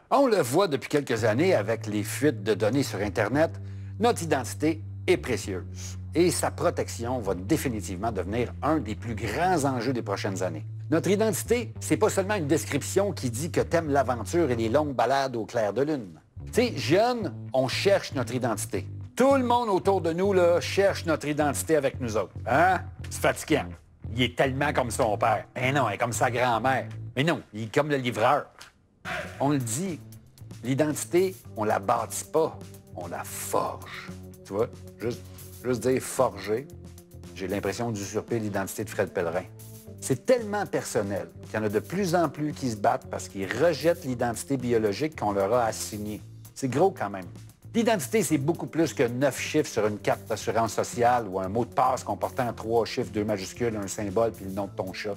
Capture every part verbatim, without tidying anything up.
On le voit depuis quelques années avec les fuites de données sur Internet, notre identité est précieuse. Et sa protection va définitivement devenir un des plus grands enjeux des prochaines années. Notre identité, c'est pas seulement une description qui dit que t'aimes l'aventure et les longues balades au clair de lune. Tu sais, jeunes, on cherche notre identité. Tout le monde autour de nous, là, cherche notre identité avec nous autres. Hein? C'est fatigant. Il est tellement comme son père. Eh non, il est comme sa grand-mère. Mais non, il est comme le livreur. On le dit, l'identité, on la bâtit pas, on la forge. Tu vois, juste, juste dire forger, j'ai l'impression d'usurper l'identité de Fred Pellerin. C'est tellement personnel qu'il y en a de plus en plus qui se battent parce qu'ils rejettent l'identité biologique qu'on leur a assignée. C'est gros quand même. L'identité, c'est beaucoup plus que neuf chiffres sur une carte d'assurance sociale ou un mot de passe comportant trois chiffres, deux majuscules, un symbole puis le nom de ton chat.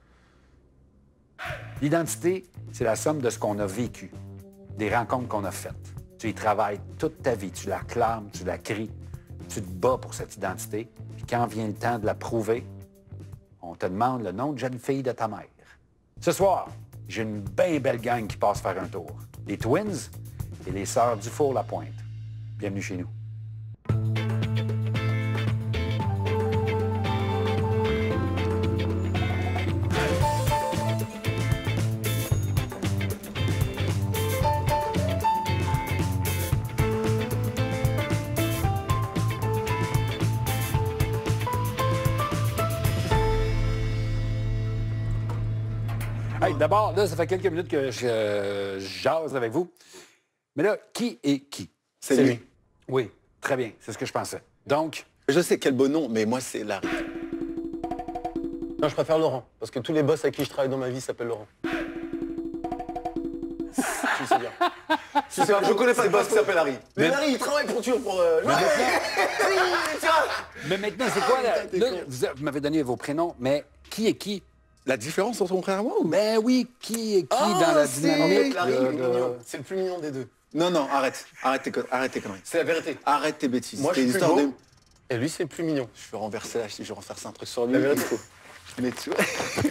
L'identité, c'est la somme de ce qu'on a vécu, des rencontres qu'on a faites. Tu y travailles toute ta vie, tu la clames, tu la cries, tu te bats pour cette identité, puis quand vient le temps de la prouver, on te demande le nom de jeune fille de ta mère. Ce soir, j'ai une bien belle gang qui passe faire un tour. Les Twins et les sœurs Dufour-Lapointe. Bienvenue chez nous. Hey, d'abord, là, ça fait quelques minutes que je euh, jase avec vous. Mais là, qui est qui? C'est lui. Oui, très bien. C'est ce que je pensais. Donc, Je sais quel beau nom, mais moi, c'est Larry. Non, je préfère Laurent, parce que tous les boss avec qui je travaille dans ma vie s'appellent Laurent. Tu le sais bien. Je, sais pas, je connais pas de boss qui s'appelle Larry. Mais Larry, il travaille pour Tur, pour... Euh... Mais Ouais. maintenant, mais maintenant, c'est quoi, là? Ah, t'es Là, con. vous, vous m'avez donné vos prénoms, mais qui est qui? La différence entre ton frère et moi ou... Ben oui, qui est qui Ah, dans la c'est dynamique? Larry, de- il est de- mignon. C'est le plus mignon des deux. Non, non, arrête. Arrête tes, con- arrête tes conneries. C'est la vérité. Arrête tes bêtises. Moi, je C'est suis une plus histoire beau, de... et lui, c'est le plus mignon. Je vais renverser là, je vais renverser un truc sur lui. La vérité. Mais tu vois...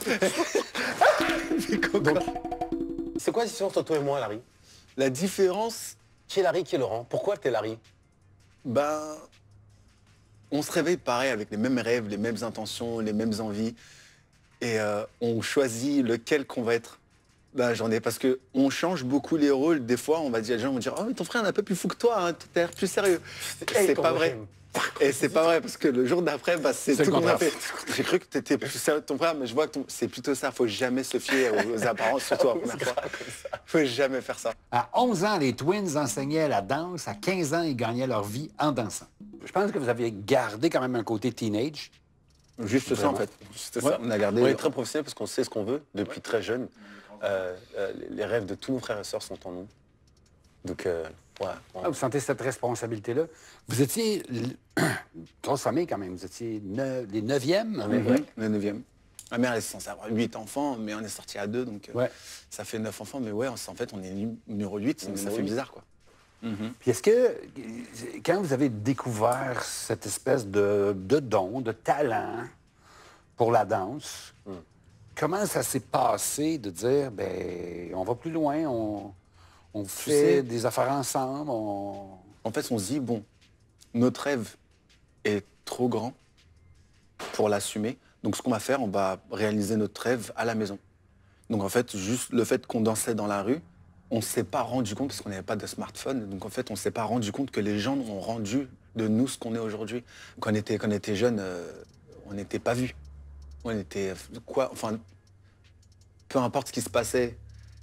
Mais quoi, Donc, quoi. c'est quoi la différence entre toi et moi, Larry? La différence, Qui est Larry, qui est Laurent? Pourquoi t'es Larry? ben... On se réveille pareil, avec les mêmes rêves, les mêmes intentions, les mêmes envies. Et euh, on choisit lequel qu'on va être dans la journée. Parce qu'on change beaucoup les rôles. Des fois, on va dire, les gens vont dire, oh, mais ton frère est un peu plus fou que toi, hein, t'as l'air plus sérieux. Hey, C'est ton pas vrai. vrai. Et c'est pas vrai, parce que le jour d'après, bah, c'est C'est tout le contraire. contraire. J'ai cru que t'étais plus sérieux de ton frère, mais je vois que ton- c'est plutôt ça. Faut jamais se fier aux, aux apparences, surtout la première fois. Faut jamais faire ça. À onze ans, les Twins enseignaient la danse. À quinze ans, ils gagnaient leur vie en dansant. Je pense que vous avez gardé quand même un côté teenage. Juste ça, en fait. Juste ça. On a gardé... On est très professionnels parce qu'on sait ce qu'on veut depuis très jeune. Euh, euh, les rêves de tous nos frères et sœurs sont en nous. Donc, euh, ouais. on- Ah, vous sentez cette responsabilité-là. Vous étiez... l- grosse famille quand même. Vous étiez ne- les neuvièmes. mais Mhm. ouais. Le neuvième. Ma mère elle est censée avoir huit enfants, mais on est sorti à deux, donc euh, Ouais. ça fait neuf enfants. Mais ouais, on s- en fait, on est nu- numéro huit, donc ça Numéro fait huit. bizarre, quoi. Puis est-ce que, quand vous avez découvert cette espèce de, de don, de talent pour la danse, comment ça s'est passé de dire, ben, on va plus loin, on, on fait sais- des affaires ensemble, on... En fait, on se dit, bon, notre rêve est trop grand pour l'assumer. Donc, ce qu'on va faire, on va réaliser notre rêve à la maison. Donc, en fait, juste le fait qu'on dansait dans la rue, on ne s'est pas rendu compte, parce qu'on n'avait pas de smartphone, donc en fait, on ne s'est pas rendu compte que les gens ont rendu de nous ce qu'on est aujourd'hui. Quand on était, quand on était jeune, euh, on n'était pas vus. On était... Quoi Enfin, peu importe ce qui se passait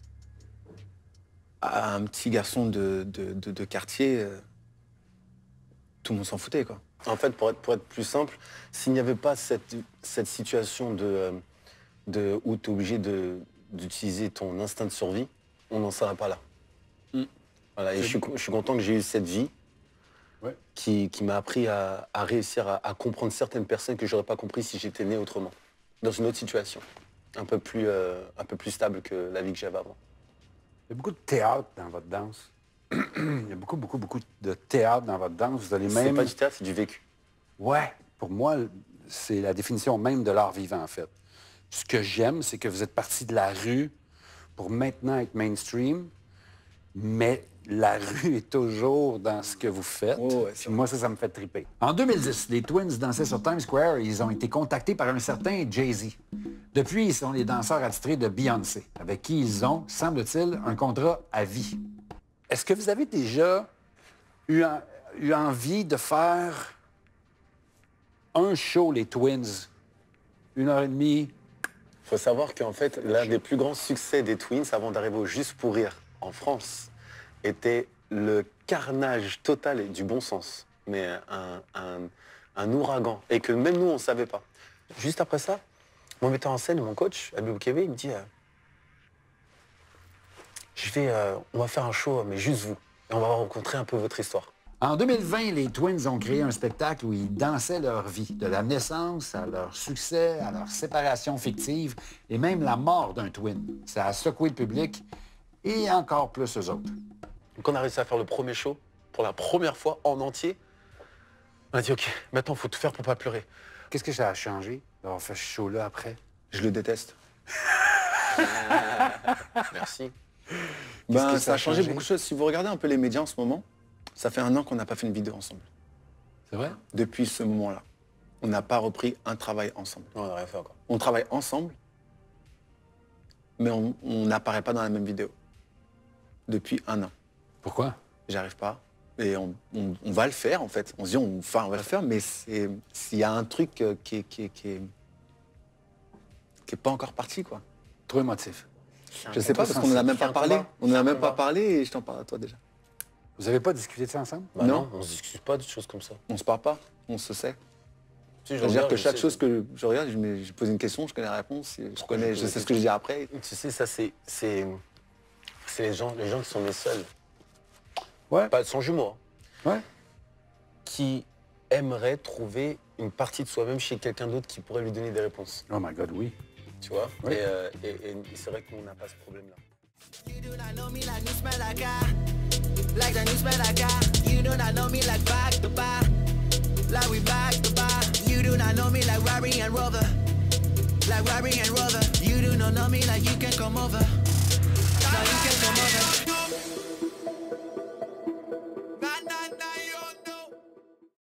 à un petit garçon de, de, de- de quartier, euh, tout le monde s'en foutait, quoi. En fait, pour être, pour être plus simple, s'il n'y avait pas cette, cette situation de, euh, de, où tu es obligé de- d'utiliser ton instinct de survie, on n'en serait pas là. Mm. Voilà, et je suis, co- je suis content que j'ai eu cette vie Ouais. qui, qui m'a appris à, à réussir à, à comprendre certaines personnes que j'aurais pas compris si j'étais né autrement, dans une autre situation, un peu plus, euh, un peu plus stable que la vie que j'avais avant. Il y a beaucoup de théâtre dans votre danse. Il y a beaucoup, beaucoup, beaucoup de théâtre dans votre danse. Vous allez C'est même... pas du théâtre, c'est du vécu. Ouais, pour moi, c'est la définition même de l'art vivant, en fait. Ce que j'aime, c'est que vous êtes parti de la rue pour maintenant être mainstream. mais la rue est toujours dans ce que vous faites. Oh, ouais, Puis moi, ça, ça me fait triper. En deux mille dix, les Twins dansaient sur Times Square et ils ont été contactés par un certain Jay-Z. Depuis, ils sont les danseurs attitrés de Beyoncé, avec qui ils ont, semble-t-il, un contrat à vie. Est-ce que vous avez déjà eu, en- eu envie de faire un show, les Twins, une heure et demie? Il faut savoir qu'en fait, l'un des plus grands succès des Twins, avant d'arriver au Juste pour rire en France, était le carnage total et du bon sens. Mais un, un, un ouragan. Et que même nous, on ne savait pas. Juste après ça, mon metteur en scène, mon coach, Abibou Kébé, il me dit euh, je vais, euh, on va faire un show, mais juste vous. Et on va rencontrer un peu votre histoire. En deux mille vingt, les Twins ont créé un spectacle où ils dansaient leur vie, de la naissance à leur succès, à leur séparation fictive et même la mort d'un twin. Ça a secoué le public et encore plus eux autres. Donc on a réussi à faire le premier show, pour la première fois en entier. On a dit, OK, maintenant, il faut tout faire pour pas pleurer. Qu'est-ce que ça a changé d'avoir fait ce show-là après? Je le déteste. Merci. Ben, que ça a changé beaucoup de choses. Si vous regardez un peu les médias en ce moment, ça fait un an qu'on n'a pas fait une vidéo ensemble. C'est vrai? Depuis ce moment-là, on n'a pas repris un travail ensemble. Non, on n'a rien fait encore. On travaille ensemble, mais on on n'apparaît pas dans la même vidéo. Depuis un an. Pourquoi? J'arrive pas. Et on, on- on va le faire, en fait. On se dit, on, enfin, on va le faire, mais c'est- s'il y a un truc euh, qui est, qui est, qui est, qui est pas encore parti, quoi. Trop émotif. Je sais pas, parce qu'on n'en a même C'est un pas parlé. combat. On n'en C'est a un même pas combat. parlé et je t'en parle à toi déjà. Vous avez pas discuté de ça ensemble? Bah Non. non, on se discute pas de choses comme ça. On se parle pas, on se sait. Si, je C'est-à-dire regarde, que je chaque sais. chose que je regarde, je, me- je pose une question, je connais la réponse, et je, connais, je sais ce que je dis après. Tu sais, ça, c'est... C'est c'est les gens, les gens qui sont nés seuls. Ouais. Pas sans jumeaux. hein, Ouais. Qui aimeraient trouver une partie de soi-même chez quelqu'un d'autre qui pourrait lui donner des réponses. Oh my God, oui. Tu vois. Oui. Et, euh, et- et c'est vrai qu'on n'a pas ce problème-là. You do not know me like new smell like I, like the new smell like I. You do not know me like back to back, like we back to back. You do not know me like Rari and Rover, like Rari and Rover. You do not know me like you can come over. Now you